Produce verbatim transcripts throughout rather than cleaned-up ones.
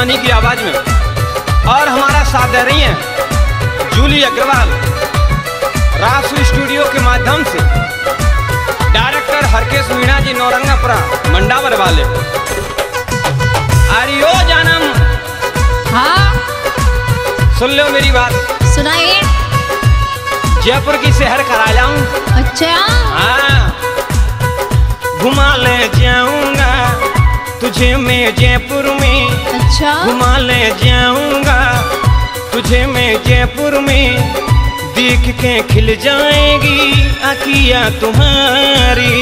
दीवानी की आवाज में। और हमारा साथ दे रही हैं जूली अग्रवाल रासु स्टूडियो के माध्यम से, डायरेक्टर हरकेश मीणा जी नौरंगापुरा मंडावर वाले। अरियो जानम। हाँ सुन लो मेरी बात, सुनाइए। जयपुर की शहर करा जाऊं। अच्छा हाँ, घुमा ले जाऊंगा तुझे मैं जयपुर में। अच्छा घुमा ले जाऊंगा तुझे मैं जयपुर में, देख के खिल जाएगी आँखियाँ तुम्हारी।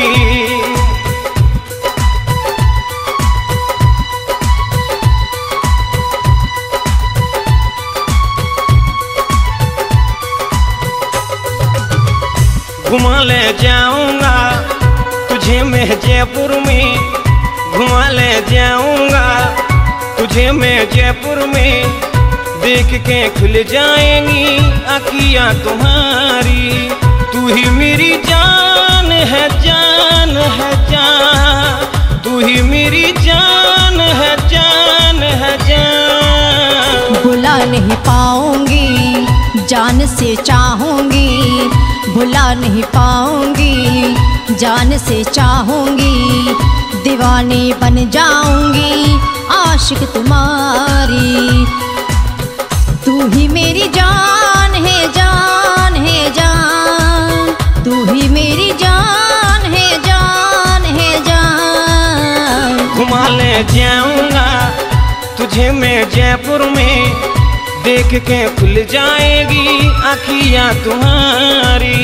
घुमा ले जाऊंगा तुझे मैं जयपुर में, घुमा ले जाऊंगा तुझे मैं जयपुर में, देख के खुल जाएंगी आँखियाँ तुम्हारी। तू ही मेरी जान है, जान है जान, तू ही मेरी जान है, जान है जान। भुला नहीं पाऊंगी जान से चाहूंगी, भुला नहीं पाऊंगी जान से चाहूंगी, दीवानी बन जाऊंगी आशिक तुम्हारी। तू ही मेरी जान है, जान है जान, तू ही मेरी जान है, जान है जान। घुमा ले जाऊंगा तुझे मैं जयपुर में, देख के खुल जाएगी आँखियाँ तुम्हारी।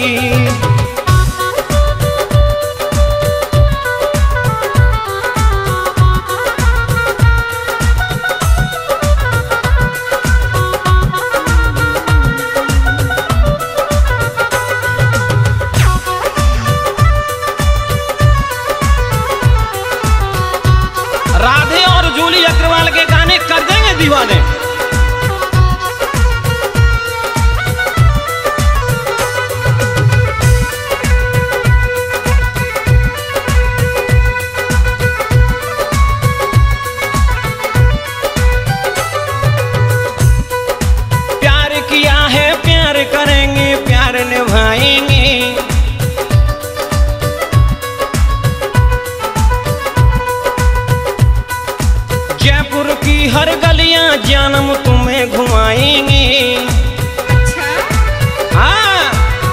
राधे और जूली अग्रवाल के गाने कर देंगे दीवाने। प्यार किया है प्यार करेंगे, प्यार निभाएंगे। जयपुर की हर गलियां जानम तुम्हें घुमाएंगे। अच्छा हाँ,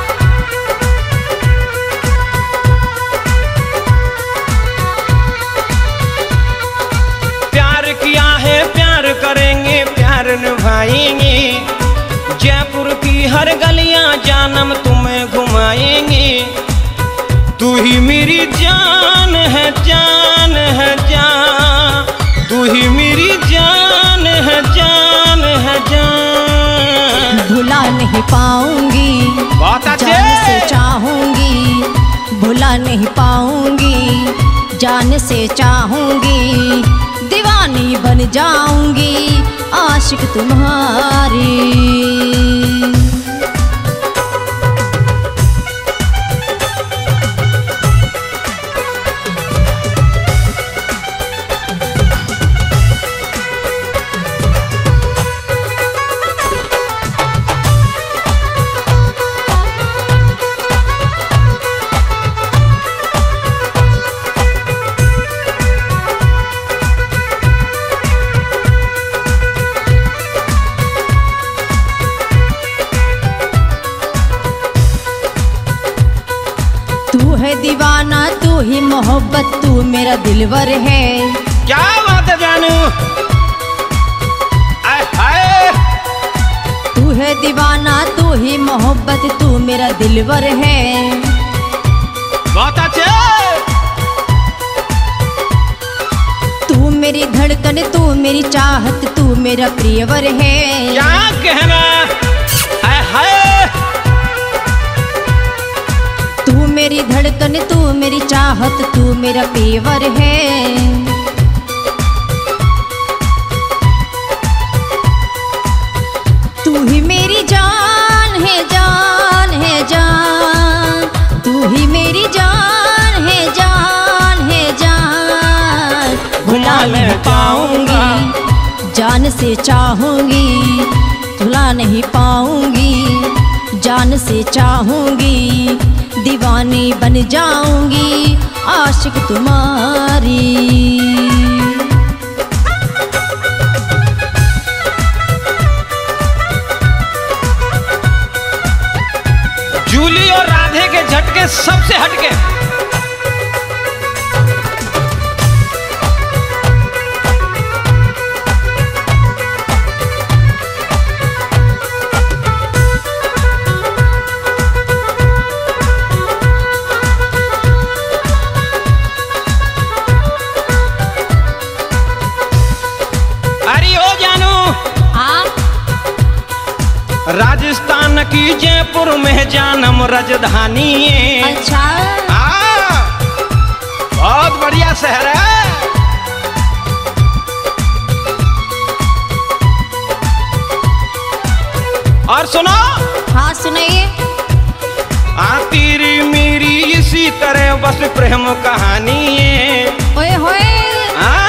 प्यार किया है प्यार करेंगे, प्यार निभाएंगे। जयपुर की हर गलियां जानम तुम्हें घुमाएंगे। तू ही मेरी जान है, जान है जान, तू ही मेरी जान है, जान है जान। भुला नहीं पाऊंगी बहुत अच्छे। जान से चाहूंगी, भुला नहीं पाऊंगी जान से चाहूंगी, दीवानी बन जाऊंगी आशिक तुम्हारी। तू है दीवाना तू ही मोहब्बत, तू मेरा दिलवर है। क्या बात है जानू, आए हाय। तू है दीवाना तू ही मोहब्बत, तू मेरा दिलवर है। बहुत अच्छे। तू मेरी धड़कन तू मेरी चाहत, तू मेरा प्रियवर है। क्या कहना, आए हाय। तू मेरी धड़कन तू मेरी चाहत, तू मेरा प्रियवर है। तू ही मेरी जान है, जान है जान, तू ही मेरी जान है, जान है जान। भुला नहीं पाऊंगी से चाहूंगी भुला नहीं पाऊंगी, जान से चाहूंगी दीवानी बन जाऊंगी आशिक तुम्हारी। जूली और राधे के झटके सबसे हटके। अरे ओ जानू, हाँ राजस्थान की जयपुर में जानम राजधानी है। अच्छा हाँ, बहुत बढ़िया शहर है। और सुनो, हाँ सुनाइए। आ तेरी मेरी इसी तरह बस प्रेम कहानी है। ओए होए हाँ,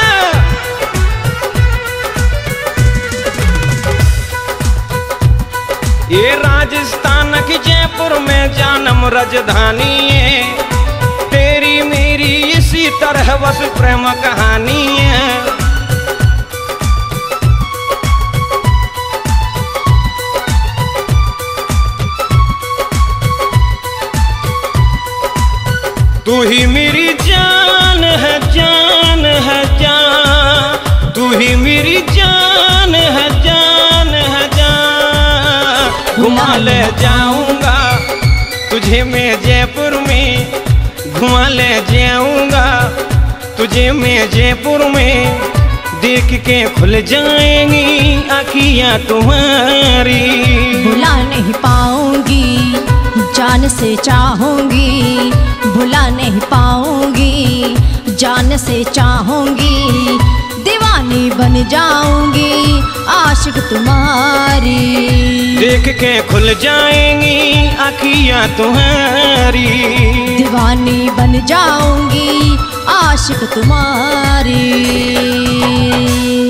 ये राजस्थान की जयपुर में जानम राजधानी है। तेरी मेरी इसी तरह बस प्रेम कहानी है। तू ही मेरी जान है, जान है जान, तू ही मेरी जान है, जान है जान। घुमा ले जाऊंगा तुझे मैं जयपुर में, घुमा ले जाऊंगा तुझे मैं जयपुर में। देख के खुल जाएंगी आँखियाँ तुम्हारी। भुला नहीं पाऊंगी, जान से चाहूंगी भुला नहीं पाऊंगी, जान से चाहूंगी दीवानी बन जाऊंगी आशिक तुम्हारी। देख के खुल जाएंगी आँखियाँ तुम्हारी, दीवानी बन जाऊंगी आशिक तुम्हारी।